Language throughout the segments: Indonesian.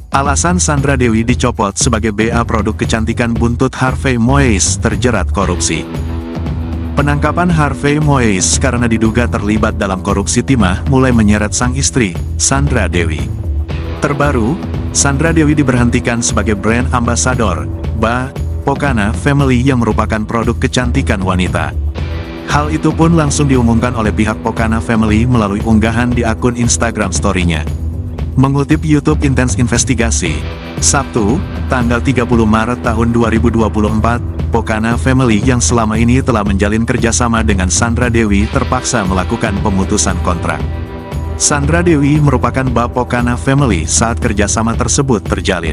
Alasan Sandra Dewi dicopot sebagai BA produk kecantikan buntut Harvey Moise terjerat korupsi. Penangkapan Harvey Moise karena diduga terlibat dalam korupsi timah mulai menyeret sang istri, Sandra Dewi. Terbaru, Sandra Dewi diberhentikan sebagai brand ambassador Pokana Family yang merupakan produk kecantikan wanita. Hal itu pun langsung diumumkan oleh pihak Pokana Family melalui unggahan di akun Instagram story-nya. Mengutip YouTube Intense Investigasi, Sabtu, tanggal 30 Maret tahun 2024, Pokana Family yang selama ini telah menjalin kerjasama dengan Sandra Dewi terpaksa melakukan pemutusan kontrak. Sandra Dewi merupakan Pokana Family saat kerjasama tersebut terjalin.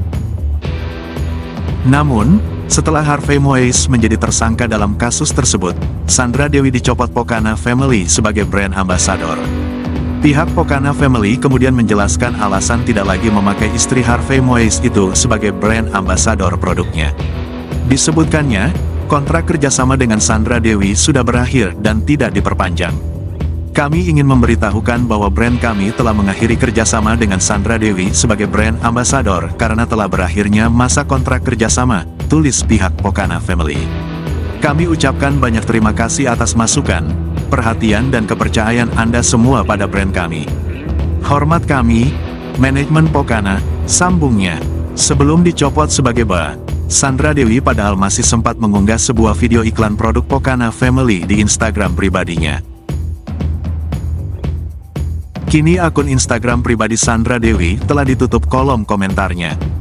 Namun, setelah Harvey Moise menjadi tersangka dalam kasus tersebut, Sandra Dewi dicopot Pokana Family sebagai brand ambassador. Pihak Pokana Family kemudian menjelaskan alasan tidak lagi memakai istri Harvey Moise itu sebagai brand ambassador produknya. Disebutkannya, kontrak kerjasama dengan Sandra Dewi sudah berakhir dan tidak diperpanjang. Kami ingin memberitahukan bahwa brand kami telah mengakhiri kerjasama dengan Sandra Dewi sebagai brand ambassador karena telah berakhirnya masa kontrak kerjasama, tulis pihak Pokana Family. Kami ucapkan banyak terima kasih atas masukan, perhatian dan kepercayaan Anda semua pada brand kami. Hormat kami, manajemen Pokana, sambungnya. Sebelum dicopot sebagai Sandra Dewi padahal masih sempat mengunggah sebuah video iklan produk Pokana Family di Instagram pribadinya. Kini akun Instagram pribadi Sandra Dewi telah ditutup kolom komentarnya.